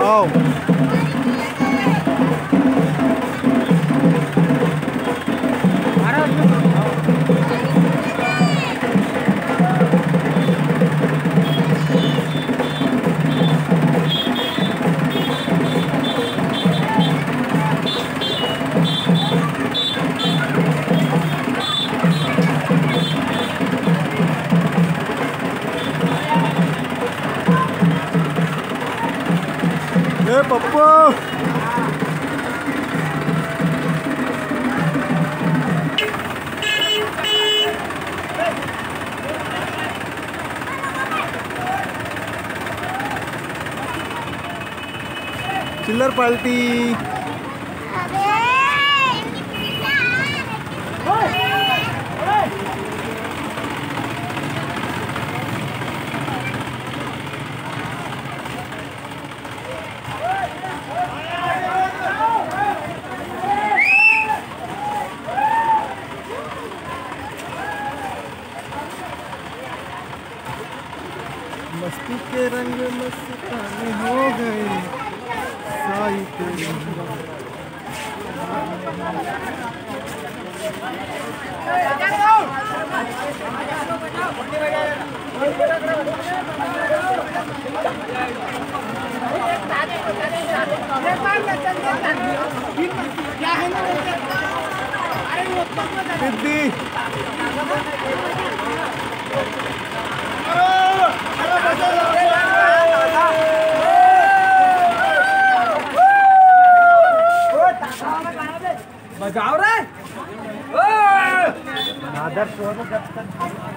आओ। ए पप्पू चिल्लर पार्टी। मस्ती के रंग मस्तानी हो गए साई तेरी। सिद्धि बजाओ रे आदर शोर में जब तक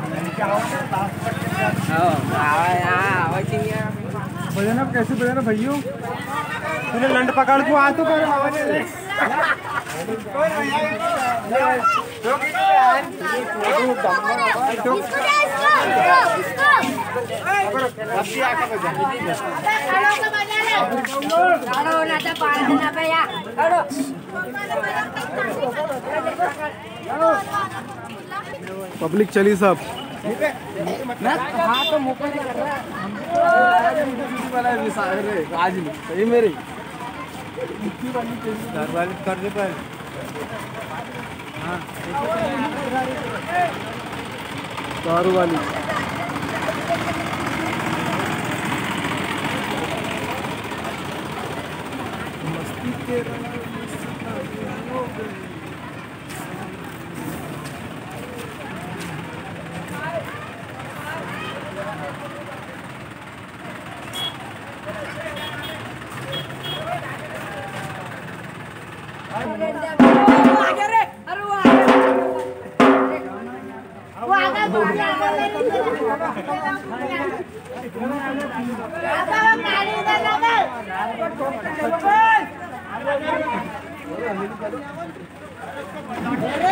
बजाना कैसे बजाना भैया। तूने लंड पकड़ को आ तो कर पब्लिक चली सब। हाँ तो मुकर कर रहा है आज सही मेरी घर वाले कर दे पर। हाँ दारू वाली मस्ती के रंग हो गए। Ayo